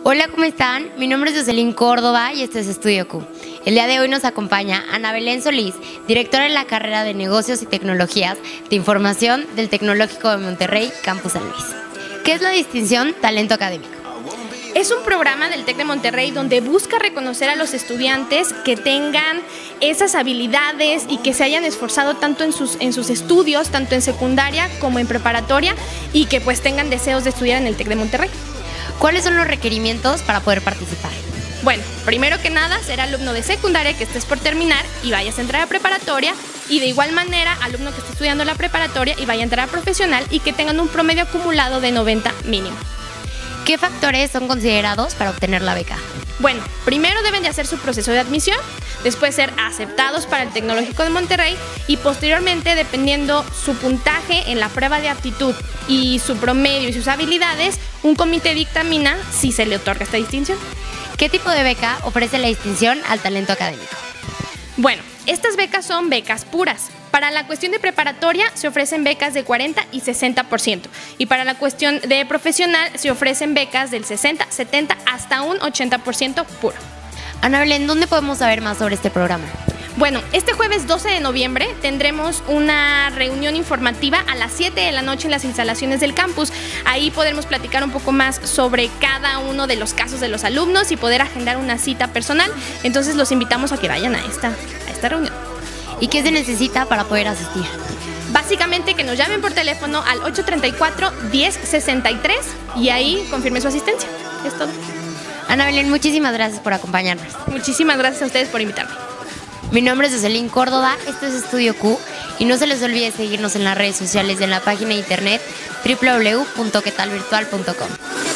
Hola, ¿cómo están? Mi nombre es Jocelyn Córdoba y esto es Estudio Q. El día de hoy nos acompaña Ana Belén Solís, directora de la carrera de Negocios y Tecnologías de Información del Tecnológico de Monterrey, Campus San Luis. ¿Qué es la distinción Talento Académico? Es un programa del TEC de Monterrey donde busca reconocer a los estudiantes que tengan esas habilidades y que se hayan esforzado tanto en sus estudios, tanto en secundaria como en preparatoria, y que pues tengan deseos de estudiar en el TEC de Monterrey. ¿Cuáles son los requerimientos para poder participar? Bueno, primero que nada, ser alumno de secundaria que estés por terminar y vayas a entrar a preparatoria, y de igual manera, alumno que esté estudiando la preparatoria y vaya a entrar a profesional y que tengan un promedio acumulado de 90 mínimo. ¿Qué factores son considerados para obtener la beca? Bueno, primero deben de hacer su proceso de admisión, después ser aceptados para el Tecnológico de Monterrey y posteriormente, dependiendo su puntaje en la prueba de aptitud y su promedio y sus habilidades, un comité dictamina si se le otorga esta distinción. ¿Qué tipo de beca ofrece la distinción al talento académico? Bueno, estas becas son becas puras. Para la cuestión de preparatoria se ofrecen becas de 40 y 60%. Y para la cuestión de profesional se ofrecen becas del 60, 70 hasta un 80% puro. Ana Belén, ¿dónde podemos saber más sobre este programa? Bueno, este jueves 12 de noviembre tendremos una reunión informativa a las 7 de la noche en las instalaciones del campus. Ahí podremos platicar un poco más sobre cada uno de los casos de los alumnos y poder agendar una cita personal. Entonces los invitamos a que vayan a esta reunión. ¿Y qué se necesita para poder asistir? Básicamente que nos llamen por teléfono al 834-1063 y ahí confirme su asistencia. Es todo. Ana Belén, muchísimas gracias por acompañarnos. Muchísimas gracias a ustedes por invitarme. Mi nombre es Jocelyn Córdoba, esto es Estudio Q y no se les olvide seguirnos en las redes sociales y en la página de internet www.quetalvirtual.com.